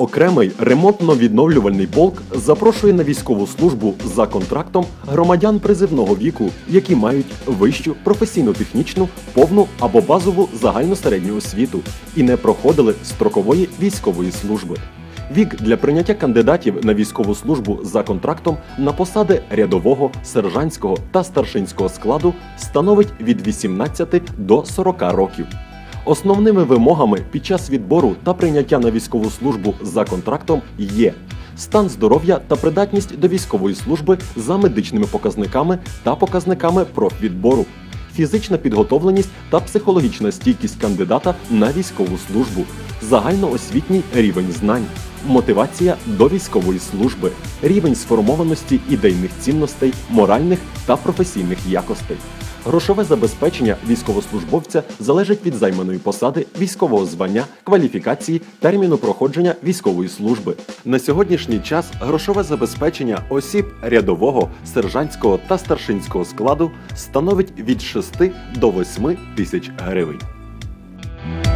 Окремий ремонтно-відновлювальний полк запрошує на військову службу за контрактом громадян призивного віку, які мають вищу професійно-технічну, повну або базову загальну середню освіту і не проходили строкової військової служби. Вік для прийняття кандидатів на військову службу за контрактом на посади рядового, сержантського та старшинського складу становить від 18 до 40 років. Основними вимогами під час відбору та прийняття на військову службу за контрактом є стан здоров'я та придатність до військової служби за медичними показниками та показниками профвідбору, фізична підготовленість та психологічна стійкість кандидата на військову службу, загальноосвітній рівень знань, мотивація до військової служби, рівень сформованості ідейних цінностей, моральних та професійних якостей. Грошове забезпечення військовослужбовця залежить від займаної посади, військового звання, кваліфікації, терміну проходження військової служби. На сьогоднішній час грошове забезпечення осіб рядового, сержантського та старшинського складу становить від 6 до 8 тисяч гривень.